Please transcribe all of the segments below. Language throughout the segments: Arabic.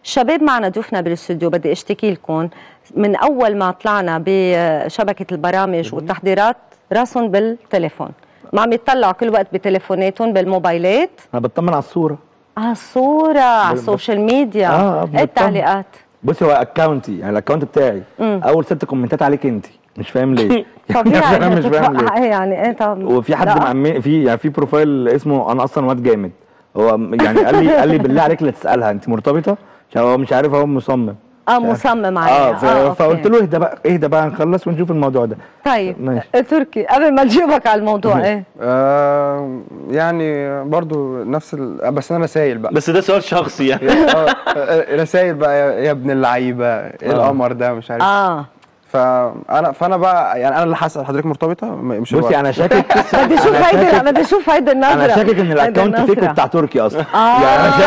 الشباب معنا ضيوفنا بالاستوديو، بدي اشتكي لكم من اول ما طلعنا بشبكه البرامج والتحضيرات راسهم بالتليفون، ما عم يطلعوا كل وقت بتليفوناتهم بالموبايلات. انا بطمن على الصوره، على الصوره على السوشيال ميديا. ايه التعليقات؟ بصي هو اكونتي، يعني الاكونت بتاعي اول 6 كومنتات عليك انت، مش فاهم ليه. طبيعي. انا مش فاهم ليه يعني ايه. طب وفي حد معمي في، يعني في بروفايل اسمه انا اصلا واد جامد، هو يعني قال لي بالله عليك لا تسالها انت مرتبطه، عشان هو مش عارف، هو مصمم مصمم عليها. فقلت له اهدى بقى نخلص ونشوف الموضوع ده. طيب تركي قبل ما نجيبك على الموضوع ايه؟ يعني برضو نفس بس انا رسايل بقى، بس ده سؤال شخصي يعني. رسايل بقى يا ابن اللعيبه، ايه القمر ده مش عارف. فانا بقى يعني انا اللي هسال حضرتك مرتبطه مش بصي انا شاكك. بدي اشوف هيدي النظره. انا شاكك ان الاكونت فيك بتاع تركي اصلا. يعني انا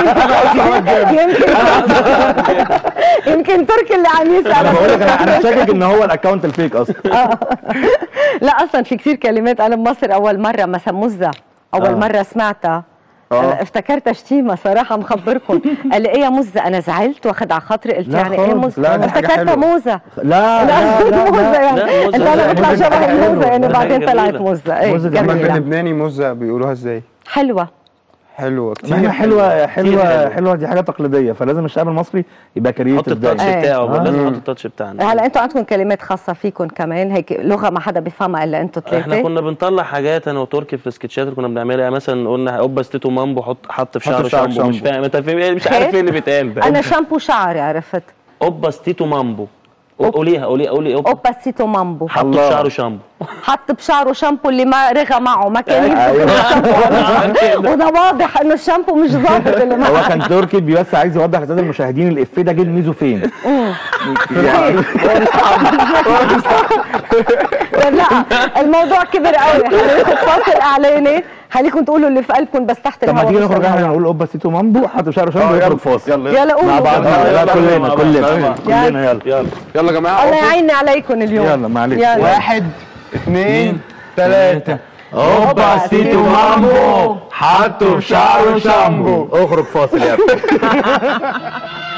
شاكك يمكن تركي اللي عم يسال. انا بقول لك انا شاكك ان هو الاكونت الفيك اصلا. لا اصلا في كثير كلمات انا بمصر اول مره مثلا مزه اول مره سمعتها افتكرتها شتيمه صراحه مخبركم. قال لي ايه يا مزه؟ انا زعلت واخد على خاطري، قلت يعني ايه مزه؟ افتكرتها موزه. لا موزه يعني انت انا بطلع شبه الموزه يعني بعدين طلعت موزه. ايه لما باللبناني موزه بيقولوها ازاي؟ حلوه كتير. حلوه دي حاجه تقليديه، فلازم الشعب المصري يبقى كرييتيف. حط التاتش بتاعه، لازم نحط التاتش بتاعنا. هلا انتوا عندكم كلمات خاصه فيكم كمان، هيك لغه ما حدا بيفهمها الا انتوا ثلاثه. احنا كنا بنطلع حاجات انا وتركي في السكتشات اللي كنا بنعملها، يعني مثلا قلنا اوبا ستيتو مامبو، حط في شعره شامبو. مش فاهم انت مش عارف ايه اللي بيتقال ده. انا شامبو شعري عرفت. اوبا ستيتو مامبو، قولي اوبا ستيتو مامبو. حط في شعره شامبو. حط بشعره شامبو اللي ما رغى معه، ما كان يمسك. وده واضح انه الشامبو مش ظابط اللي معه. هو كان تركي بس عايز يوضح للساده المشاهدين الافيه ده جه ميزه فين. لا الموضوع كبر قوي، هناخد فاصل اعلاني، خليكم تقولوا اللي في قلبكم بس تحت الهواء. طب ما تيجي نخرج احنا نقول اوبا ستيتو مامبو، حط بشعره شامبو ونخرج فاصل. يلا قولوا مع بعض. كلنا يلا يا جماعه. الله يعيننا عليكم اليوم. يلا معلش. 1 2 3 اوبا ستيتو مامبو، حطوا في شعره شامبو. اخرج فاصل يا ابني.